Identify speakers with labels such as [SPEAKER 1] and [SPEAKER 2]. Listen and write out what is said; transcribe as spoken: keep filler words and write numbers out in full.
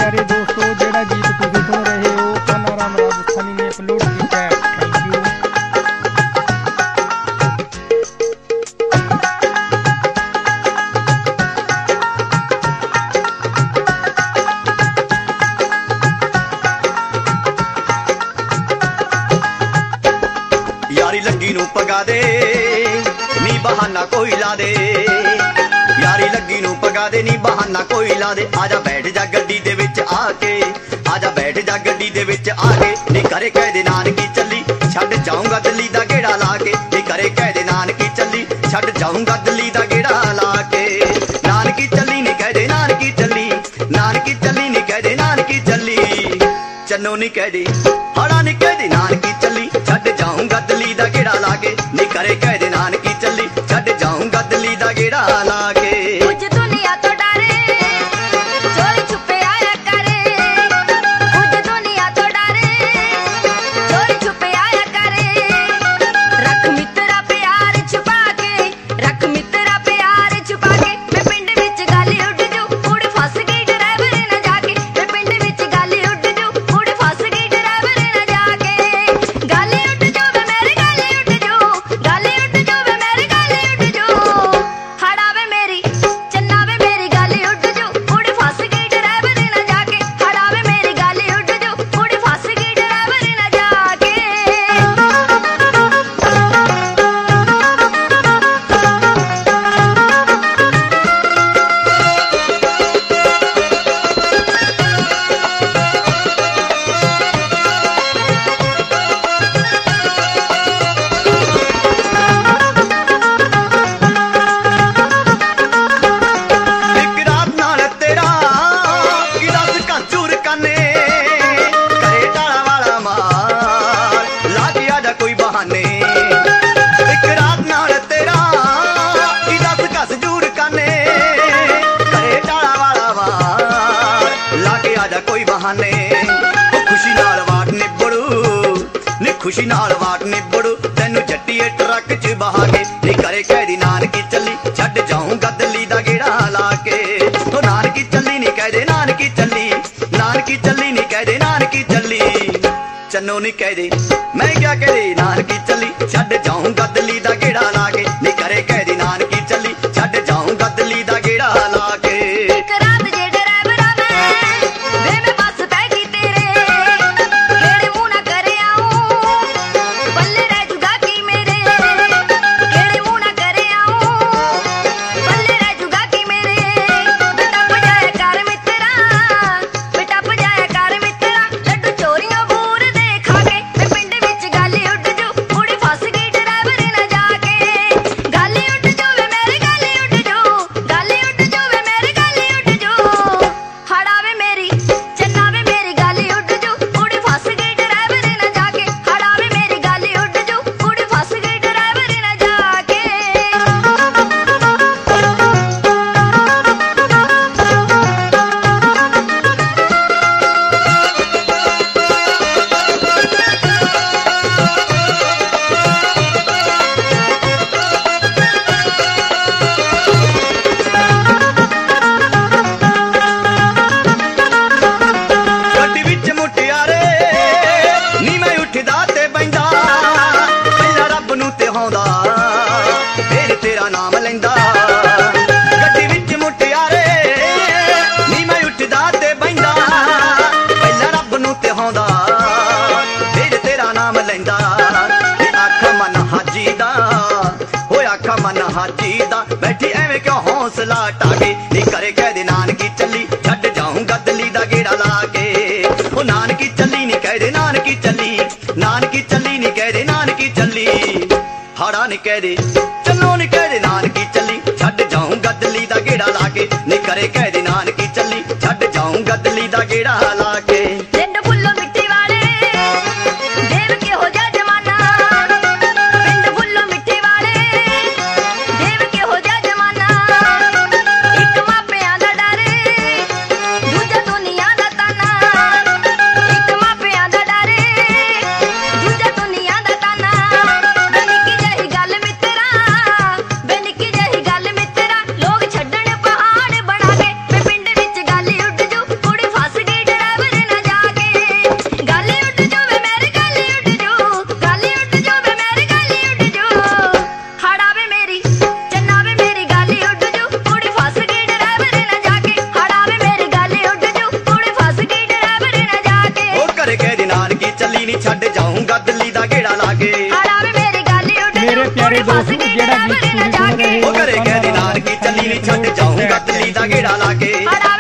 [SPEAKER 1] प्यारे दोस्तों, जेड़ा गीत तुसीं सुन रहे हो कान्हाराम राजस्थानी ने अपलोड किया है। Thank you.
[SPEAKER 2] यारी लगी नू पगा दे नी बहाना कोई ला दे, यारी लगी नू पगा दे नी बहाना कोई ला दे। आजा बैठ जा गड्डी दे विच आके, आजा बैठ जा गड्डी दे विच आके, नी करे कह दे नानकी चली छड्ड जाऊंगा दिल्ली दा गेड़ा ला के, नी करे कह दे नानकी चली छड्ड जाऊंगा दिल्ली दा गेड़ा ला के। नानकी चली नी कह दे नानकी चली, नानकी चली नी कह दे नानकी चली, चन्नो नी कह दे हड़ा नी कह दे नानकी चली छड्ड जाऊंगा दिल्ली दा गेड़ा ला के, नी करे कह दे नानकी चली छड्ड जाऊंगा दिल्ली दा गेड़ा ला के। कोई बहाने खुशी नाल वाट निबड़ू नी खुशी नाल वाट निबड़ू, तेनू जट्टीए ट्रक च बहा के, नी करे कह दी नानकी चली छड्ड जाऊंगा दिल्ली दा गेड़ा ला के। ओ नानकी चली नी कह दे नानकी चली, नानकी चली नी कह दे नानकी चली, चन्नो नी कह दे मैं क्या कह दे नानकी चली छड्ड जाऊंगा दिल्ली दा गेड़ा ला के, नी करे कह दी नानकी चली छड्ड जाऊंगा दिल्ली दा गेड़ा ला के। हाजी दा बैठी एवें क्यों हौसला टाके, नी करे कह दे नानकी चली छड्ड जाऊंगा दिल्ली दा गेड़ा ला के। ओ नानकी चली नी कह दे नानकी चली, नानकी चली नी कह दे नानकी चली, हाड़ा नी कह दे चलो नी कह दे नानकी चली छड्ड जाऊंगा दिल्ली दा गेड़ा ला के, नी करे कह दे नानकी चली छड्ड जाऊंगा दिल्ली दा गेड़ा ला के।
[SPEAKER 3] गल मित्रा लोग छड्डण पहाड़ बना के, पिंड विच गल
[SPEAKER 2] ਨਾਨਕੀ ਚੱਲੀ ਨੀ ਛੱਡ ਜਾਊਂਗਾ ਦਿੱਲੀ ਦਾ ਗੇੜਾ ਲਾ ਕੇ
[SPEAKER 3] ਹਰਾਵੇ ਮੇਰੀ ਗਾਲੀ ਉੱਡ
[SPEAKER 1] ਮੇਰੇ ਪਿਆਰੇ ਦੋਸਤੋ ਜਿਹੜਾ ਗੀਤ ਤੁਸੀਂ ਸੁਣ ਰਹੇ ਹੋ
[SPEAKER 2] ਉਹ ਘਰੇ ਕਹਿ ਦੀ ਨਾਨਕੀ ਚੱਲੀ ਨੀ ਛੱਡ ਜਾਊਂਗਾ ਦਿੱਲੀ ਦਾ ਗੇੜਾ ਲਾ ਕੇ